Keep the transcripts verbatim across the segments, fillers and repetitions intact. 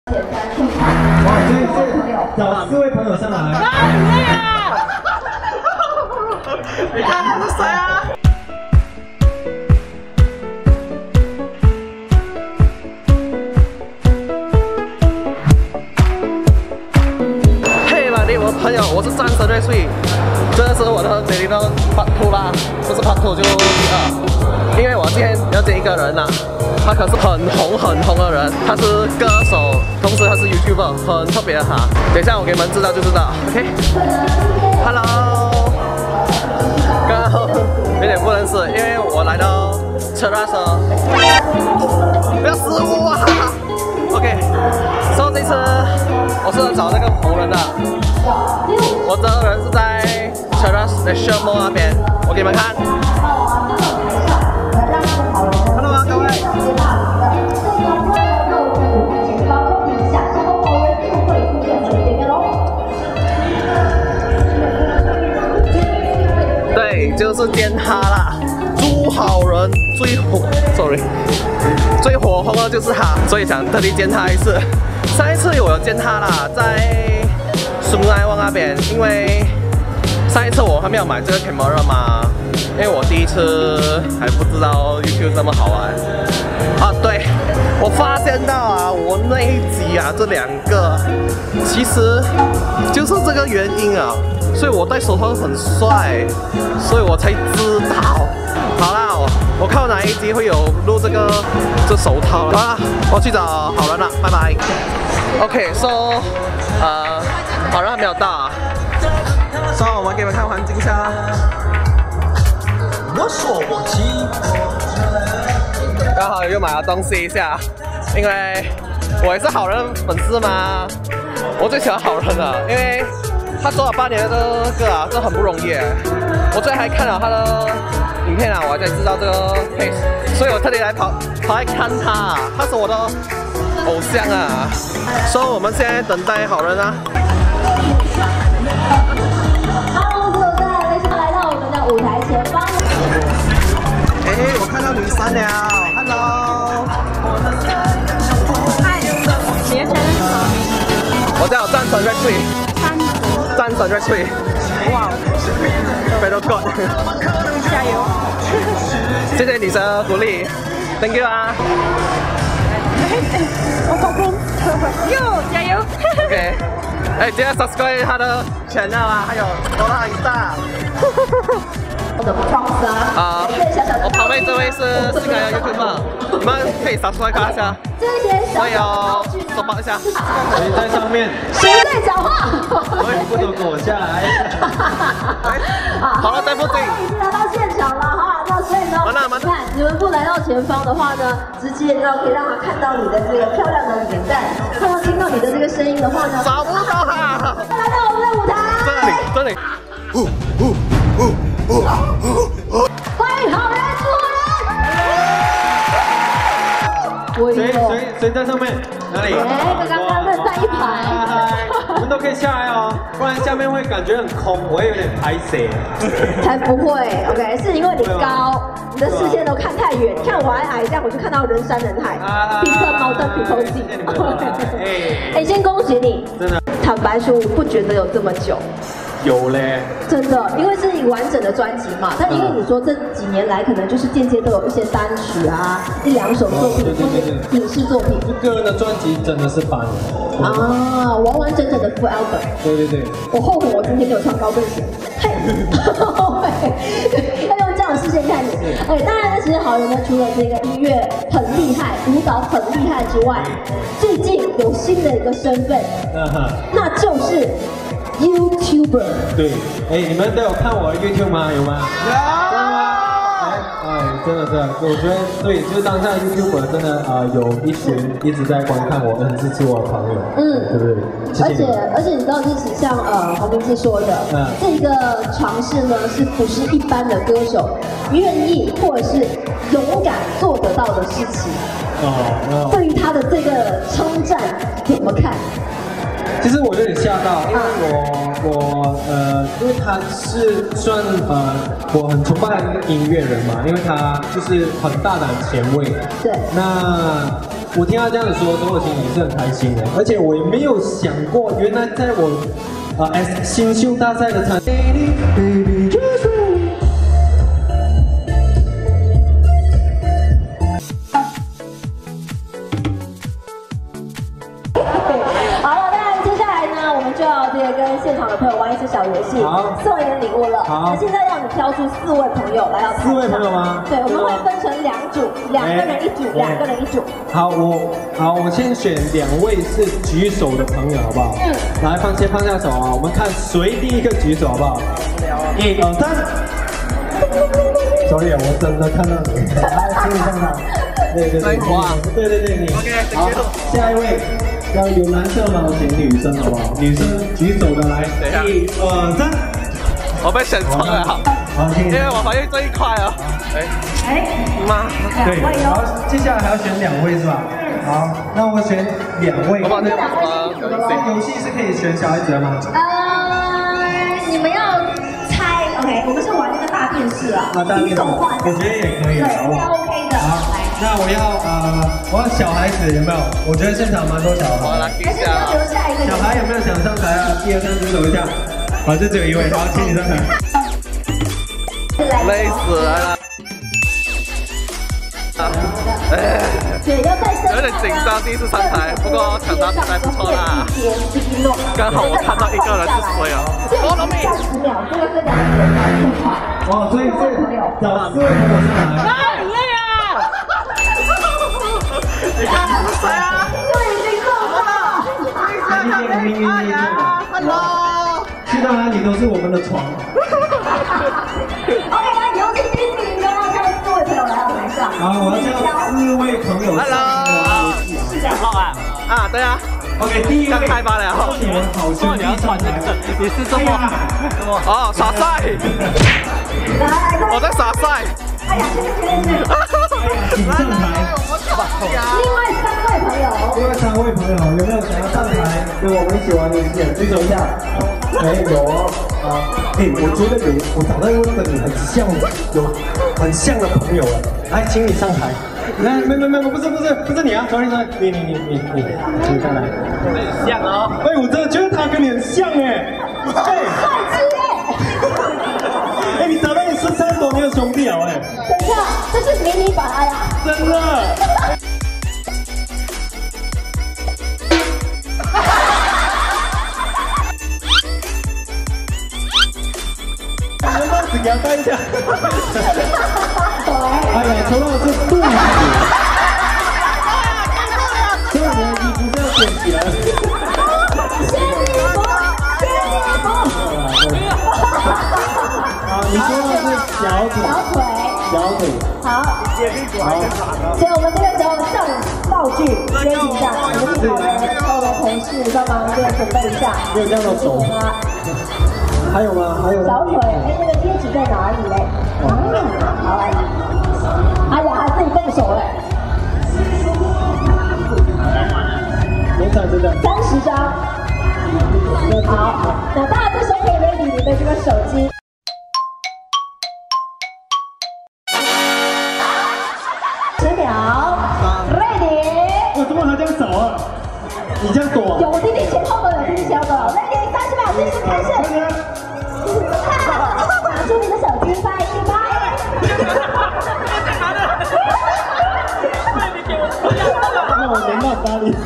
哇，所以是找四位朋友上来。 啊！你看他是谁啊？嘿，马弟，我的朋友，我是战神瑞穗，这是我的美丽的 part two 啦，不是 part two 就第二，因为我今天要见一个人啦。 他可是很红很红的人，他是歌手，同时他是 YouTuber， 很特别的他。等一下我给你们知道就知道 ，OK？Hello， 刚刚有点不认识，因为我来到车拉车，不要失误啊 ！OK， 所以这次我是找那个红人的，我这个人是在车拉的社幕那边，我给你们看。 Hello 啊，各位。对，就是见他啦，朱好人最火 ，sorry， 最火红的就是他，所以想特地见他一次。上一次我有见他啦，在苏奈旺那边，因为上一次我还没有买这个 camera 嘛。 因为我第一次还不知道 YouTube 这么好玩啊！对，我发现到啊，我那一集啊，这两个其实就是这个原因啊，所以我戴手套很帅，所以我才知道。好啦，我我看哪一集会有录这个这手套了。好啦，我去找好人了，拜拜。OK，so 呃，好人还没有到啊，所以我们给你们看环境下。 我说我骑，刚好又买了东西一下，因为我也是好人粉丝嘛，我最喜欢好人了，因为他做了八年的这个啊，这很不容易。我最近还看了他的影片啊，我才知道这个 case， 所以我特地来跑跑来看他，他是我的偶像啊。所以我们现在等待好人啊。 舞台前方。 哎，我看到女神了 ，Hello。 嗨，你的 channel 是什么名字？ 我叫战神瑞穗。战神瑞穗。哇 ，Very good。 加油！ 谢谢女神的鼓励 ，Thank you 啊。 我口空。哟，加油 OK。哎，记得 subscribe 他的 channel 啊，还有多拉一下。 我的 props 啊！ 啊，我旁边这位是新来的 YouTuber， 你们可以 subscribe 看一下，我有手帮一下。 谁在上面？ 谁在讲话？ 喂，不能躲下来。 好了，在附近。 已经来到现场了哈，那所以呢，你看你们不来到前方的话呢，直接让可以让他看到你的这个漂亮的脸蛋，看到听到你的这个声音的话呢， 找不到他。 来到我们的舞台。 这里，这里。呼呼呼。 欢迎好人出人！ 谁谁谁在上面？哪里？ 哎，刚刚认在一排。 你们都可以下来哦，不然下面会感觉很空，我会有点排水。 才不会 ，OK， 是因为你高，你的视线都看太远。你看我还矮，这样我就看到人山人海，皮特猫登皮头记。哎，先恭喜你！ 真的。 坦白说，我不觉得有这么久。 有嘞， 真的，因为是你完整的专辑嘛。但因为你说这几年来，可能就是间接都有一些单曲啊，一两首作品，或者影视作品。 个人的专辑真的是版啊，完完整整的 full album。对对对。我后悔我今天没有穿高跟鞋。嘿，要用这样的视线看你。哎，当然呢，其实好人呢，除了这个音乐很厉害，舞蹈很厉害之外，最近有新的一个身份，那就是。 YouTuber 对，哎，你们都有看我的 YouTube 吗？有吗？有。哎哎，真的真的，我觉得对，就是当下 YouTuber 真的啊、呃，有一群一直在观看我、很支持我的朋友，嗯，对不对？谢谢而且而且你知道，就是像呃黄明志说的，嗯，这个尝试呢，是不是一般的歌手愿意或者是勇敢做得到的事情？哦，对于他的这个称赞怎么看？ 其实我有点吓到，因为我我呃，因为他是算呃，我很崇拜的音乐人嘛，因为他就是很大胆前卫。对。那我听他这样子说之后，其实也是很开心的，而且我也没有想过，原来在我啊 S 新秀大赛的场。 跟现场的朋友玩一些小游戏，送你的礼物了。 好， 那现在让你挑出四位朋友来到台上。 四位朋友吗？ 对，我们会分成两组，两个人一组，两个人一组。 好，我好，我先选两位是举手的朋友，好不好？嗯。来，放先放下手啊，我们看谁第一个举手，好不好？一二三。sorry， 我真的看到你。来，请你上场。对对对，对对对，你。OK， 好，下一位。要有男生吗？请女生好不好？女生举手的来，一二三。 我被选中了，好，因为我反应最快哦。哎哎妈， 对，然后接下来还要选两位是吧？好，那我选两位。 我把这个游戏是可以选小孩子的吗？ 呃，你们要猜 ，OK， 我们是玩那个大电视啊，移动换， 我觉得也可以， 对，应该 OK 的。好， 那我要呃，我要小孩子有没有？我觉得现场蛮多小孩。 好，来听一下。 小孩有没有想上台啊？一二三，举手一下。好，就只有一位，好，请你上台。 累死了。哎， 对，要再升。 有点紧张，第一次上台，不过抢答还不错啦。刚好我看到一个人是谁啊？哦，老米。十秒，这个是两个人的快。 哦，所以这找四位朋友上来。 啊，你累啊！你看他是谁啊？ 就已经中了。 命运命运命运。Hello。去到哪里都是我们的床。 OK， 那以后是第一次，你要叫四位朋友来到台上。 好，我要叫四位朋友。 Hello。是好啊。啊，对啊。 OK， 第一位开发了， 你们好兄弟上台。 你是这么哦耍帅。我在耍帅。 哎呀，这个绝对是。 请上台。 另外三位朋友。 另外三位朋友有没有想要上台跟我们一起玩游戏？举手一下。哎，有哦。啊，哎，我觉得有，我找到一位跟你很像，有很像的朋友了。来，请你上台。来，没没没，不是不是不是你啊 ，sorry sorry，你你你你你，请上来。 很像哦。 哎，我真的觉得他跟你很像哎。 帅气哎。 哎，你找到你十三多年的兄弟啊哎。 等一下，这是迷你版哎呀。 真的。你的帽子给他戴一下。哎呀，抽到的是肚子。这个你的衣服是要卷起来。 仙女服，仙女服。 好，你说的是小腿。 小腿。 小腿。 好。好。所以我们这个时候上道具，约一下，我们立好人，然后的同事帮忙这个准备一下。 没有这样的手。还有吗？还有。 小腿，哎，那个贴纸在哪里嘞？嗯，好来。哎呀，还自己动手嘞。 多少真的？ 三十张。好，那大家这时候可以 ready 你的这个手机。十秒 ，ready。 我怎么还这样走啊？你这样躲？ 有弟弟前后的，有弟弟前后的 ，ready， 三十秒计时开始。拿出你的手机拍一拍。 那我连到哪里？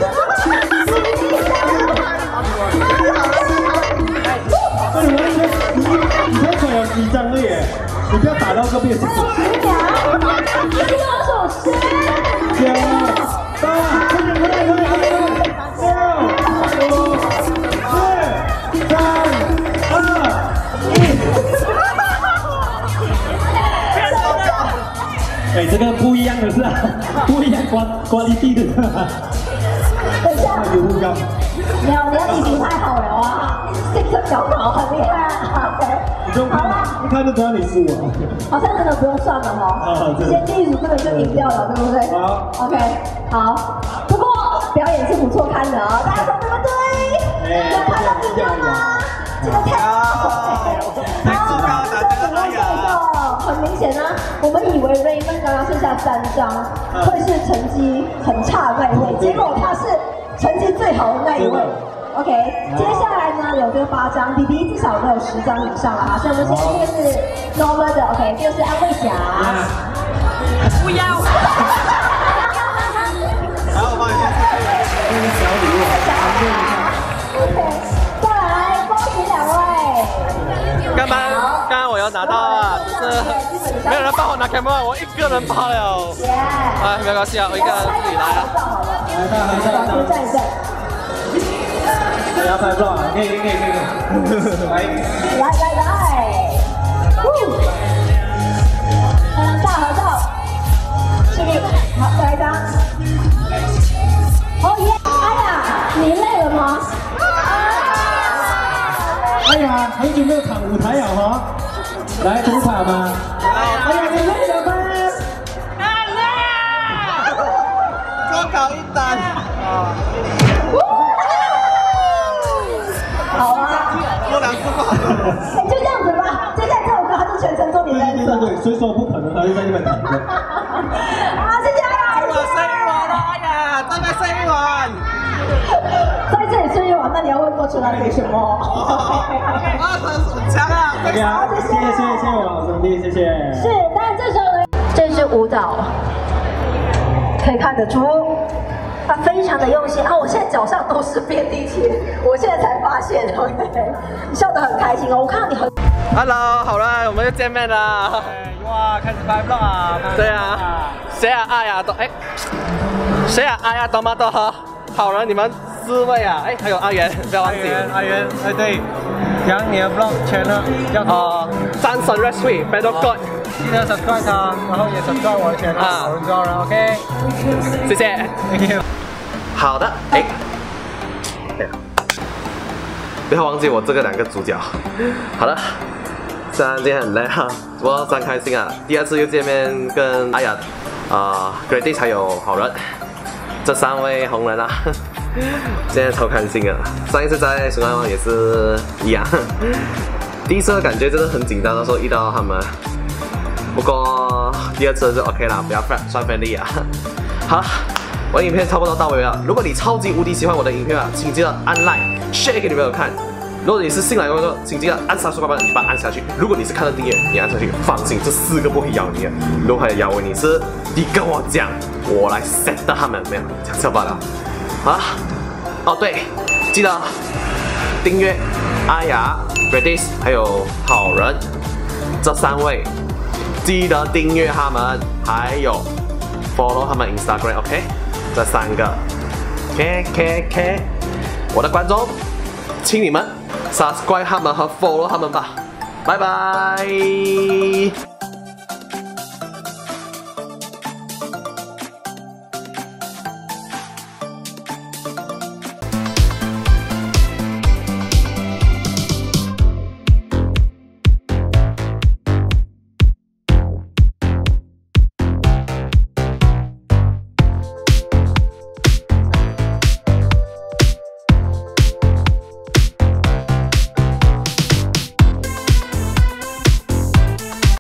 哎，你完全，你你这腿有几张了耶？你不要打到这边。十秒， 右手十， 九，八，快点快点快点快点！六，五，四，三，二，一。哎，这个不一样的是啊，不一样关关一地的。 等一下， 有目标。 你要你要体型太好了啊，这个小脑很厉害啊。好了， 一看就知道你是我。 好像真的不用算了哈，直接第一组根本就赢掉了，对不对？ 好 ，OK， 好。不过表演是不错看的啊，大家说对不对？有看到video吗？这个太好了，好，这个很明显啊，我们以为 Raymond 刚刚剩下三张，会是成绩很差的那一位，结果他是成绩最好的那一位。OK， 接下来呢有这个八张 ，B B 至少都有十张以上了哈，所以我们现在这个是 normal 的 ，OK， 这个是安慰侠。不要。 然后我帮你先这个小礼物，安慰一下。 OK， 再来，恭喜两位。 刚刚刚刚我要拿到啊，就是没有人帮我拿 camera， 我一个人包了。哎，没关系啊，我一个人自己来啊。 来，看，来，站，站， 站一站。 你要拍照啊？可以，可以，可以，可以。来， 来来来，嗯，大合照，这里，好，再来一张。哦耶！哎呀，你累了吗？ 哎呀，很久没有躺舞台了哈。来，主场吗？哎呀，你累了吗？ 太累了，多搞一单。 好啊， 多两次吧。 哎，就这样子吧。接下来这首歌，他就全程做你的。 对对对对，谁说不可能？他就在那边躺着。 啊，谢谢阿雅， 我睡完了，哎呀，真的睡完。 在这里睡完，那你要问过去那里什么？ 啊，很强啊！ 对呀，谢谢谢谢谢谢我好兄弟，谢谢。 是，但这时候呢，这支舞蹈可以看得出。他非常的用心啊！我现在脚上都是便利贴，我现在才发现 ，OK， 你笑得很开心哦。我看到你很 ，Hello， 好了，我们又见面了。 哇，开始拍 vlog 啊！ 对啊，谁啊？阿雅都哎，谁啊？阿雅多玛多和好人，你们四位啊？哎，还有阿元，不要忘记。 阿元，哎对，讲你的 vlog channel 叫哦，战神 Red Sweet Battle God。 记得 subscribe 他，然后也 subscribe 我的 channel 好人抓人 ，OK？ 谢谢。 Thank you。 好的，哎，不要忘记我这个两个主角。好了，虽然今天很累哈，不过真开心啊！第二次又见面，跟阿雅、啊 Grady 还有好人这三位红人啊，现在超开心啊！上一次在水岸湾也是一样，第一次的感觉真的很紧张的时候遇到他们。不过第二次就 OK 啦，不要算分力啊。好，我的影片差不多到位了。如果你超级无敌喜欢我的影片啊，请记得按 like、share 给你朋友看。如果你是新来的观众，请记得按 subscribe 键，你把它按下去。如果你是看到订阅，你按下去，放心，这四个不会咬你的。如果还咬你是，你跟我讲，我来 set 他们，没有，讲错罢了。啊，哦对，记得订阅阿雅、Redis 还有好人这三位。记得订阅他们，还有 follow 他们 Instagram，OK？、Okay? 这三个 ，K K K， 我的观众，请你们 subscribe 他们和 follow 他们吧，拜拜。